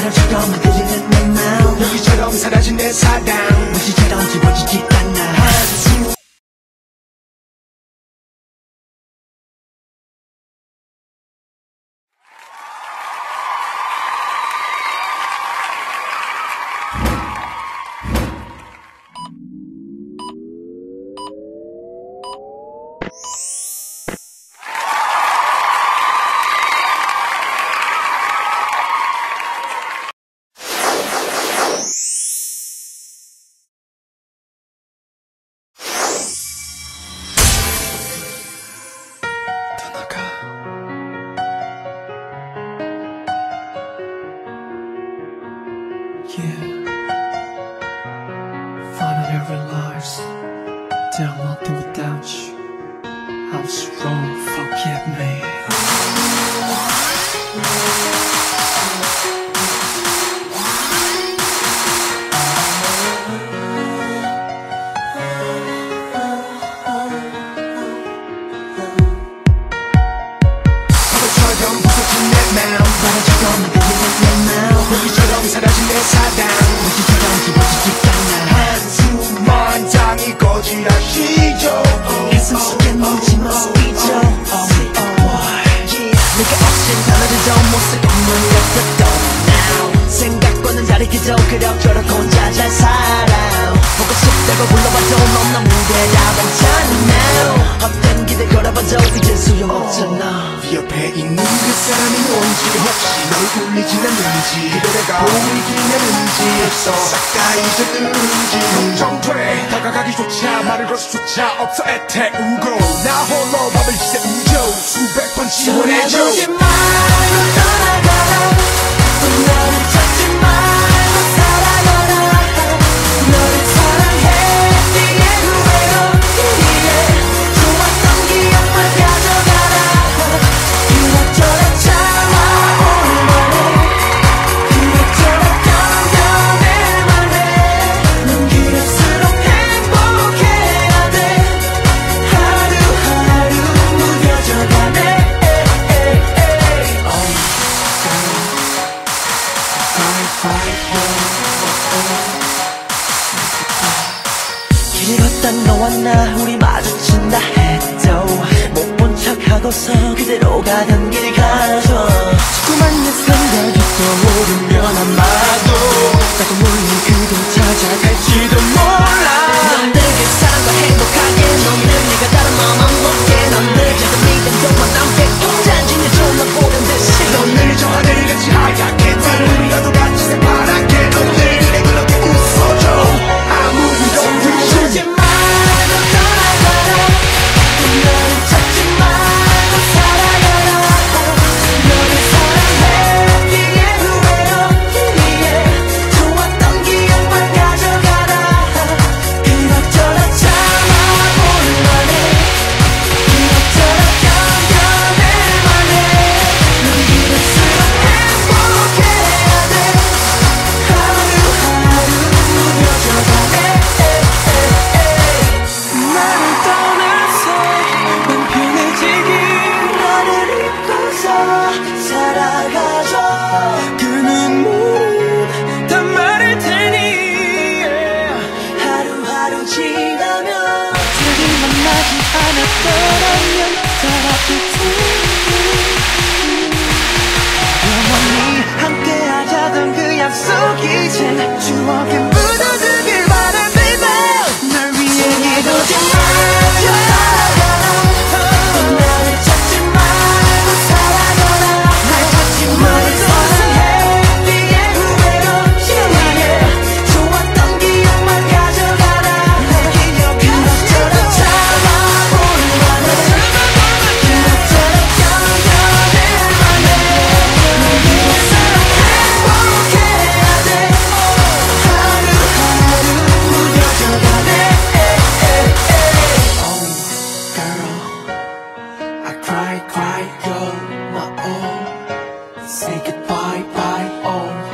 바람처럼 흔들리는 내 마음 여기처럼 사라진 내 사랑 무시처럼 지워지지 않아 한숨 Yeah, finally realized that I'm nothing without you. I was wrong, forgive me. 바보처럼 부서진 내 마음 바람처럼 흔들리는 내 마음 여기처럼 사라진 내 사랑 무시처럼 지워지지 않아 한숨만 장이 거지라시죠 가슴 속에 멈지마 스피죠 내가 없인 하나도 못 쓰고 물렸었던 now 생각과는 다르게도 그럭저럭 혼자 잘 살아 보고 싶다고 불러봐도 넌 나 무대라 괜찮아 now 헛된 기대 걸어봐도 이제 소용없잖아 네 옆에 있는 그 사람이 뭔지 혹시 널 울리진 않는지 그대 내가 보이긴 했는지 싹 다 잊었는지 걱정돼 다가가기조차 말을 걸 수조차 없어 애태우고 나 홀로 밤을 새우죠 수백 번 지원해줘 떠나보지 말고 떠나가라 또 너를 찾지 말고 살아가라 너를 사랑해 네의 후회로 좋았던 기억만 가져가라 그럭저럭 참아볼만해 그럭저럭 견뎌낼만해 넌 그럴수록 행복해야 돼 하루하루 무뎌져가네 길을 걷다 너와 나 우리 마주친다 해도 못 본 척하고서 그대로 가던 길 가줘 자꾸만 내 생각이 떠오르면 아마도 나도 몰래 그댈 찾아갈지도 몰라 넌 내게 사랑과 행복하게 넌 내가 다른 마음 안 먹게 넌 늘 작은 믿음 동안 남게 독잔진을 졸라보는 듯이 넌 저 하늘같이 하얗게 우리라도 같이 새파랗게 넌 내일에 그렇게 웃어줘 아무 일도 찾지 말고 떠나가라 너를 찾지 말고 살아가라 너를 사랑해 네의 후회로 좋았던 기억만 가져가라 그럭저럭 참아볼만해 그럭저럭 견뎌낼만해 넌 이럴수록 행복해야 돼 하루하루 무뎌져가네 나를 떠나서 난 편해지길 너를 잊고서 살아가줘 그 눈물은 다 마를 테니 하루하루 지나면 다시 만나지 않았더라면 더 아플 테니 영원히 함께하자던 그 약속 이제 추억에 묻어두길 바래 baby 널 위해 이러지 말고 살아가라 나를 찾지 말고 살아가라 날 찾지 말고 사랑해 네의 후회로 좋았던 기억만 가져가라 그럭저럭 참아볼만해 그럭저럭 견뎌낼만해 넌 이럴수록 행복해야 돼 하루하루 무뎌져가네 Oh girl I cry, you're my all Say goodbye, bye, oh